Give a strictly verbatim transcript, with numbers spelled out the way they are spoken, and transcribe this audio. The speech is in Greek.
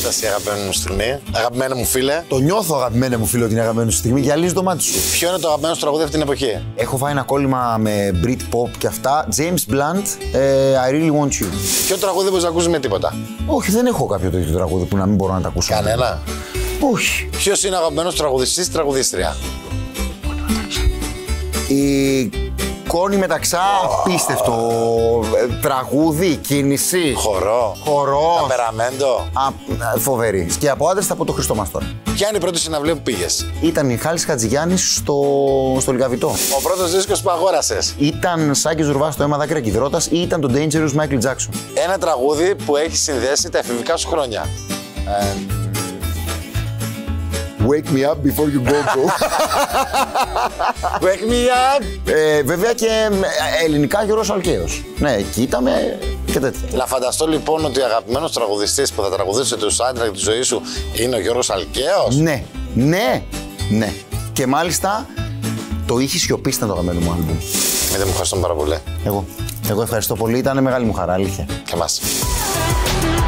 Φτάσει η αγαπημένη μου στιγμή. Αγαπημένη μου φίλε. Το νιώθω αγαπημένη μου φίλε ότι είναι αγαπημένη σου στιγμή. Γυαλίζει το μάτι σου. Ποιο είναι το αγαπημένο σου τραγούδι αυτή την εποχή? Έχω φάει ένα κόλλημα με Britpop και αυτά. James Blunt, ε, I Really Want You. Ποιο τραγούδι μπορείς να ακούσεις με τίποτα? Όχι, δεν έχω κάποιο τέτοιο τραγούδι που να μην μπορώ να τα ακούσω. Κανένα. Όχι. Ποιος είναι ο αγαπημένος τραγουδιστής ή τραγουδίστρια? Η Κόνη Μεταξά, απίστευτο ε, τραγούδι, κίνηση. Χορό. Χορό. Ταπεραμέντο. Α, φοβερή. Και από άντρες θα πω το Χριστό μας τώρα. Ποια είναι η πρώτη συναυλία που πήγες? Ήταν η Χάλης Χατζηγιάννης στο, στο Λιγαβητό. Ο πρώτος δίσκος που αγόρασες? Ήταν Σάκης Ζουρβάς στο Αίμα Δάκρυα και Υδρότας ή ήταν το Dangerous Michael Jackson. Ένα τραγούδι που έχει συνδέσει τα εφηβικά σου χρόνια. Ε, Wake me up before you go go. Wake me up. ε, βέβαια και ελληνικά Γιώργος Αλκαίος. Ναι, κοίτα με και τέτοια. Να φανταστώ λοιπόν ότι ο αγαπημένος τραγουδιστής που θα τραγουδήσει το soundtrack τη ζωή σου είναι ο Γιώργος Αλκαίος. Ναι, ναι, ναι. Και μάλιστα το είχε σιωπήσει ήταν το αγαπημένο μου άλμπουμ. Μήτε μου ευχαριστώ πάρα πολύ. Εγώ. Εγώ ευχαριστώ πολύ, ήταν μεγάλη μου χαρά, αλήθεια. Και εμάς.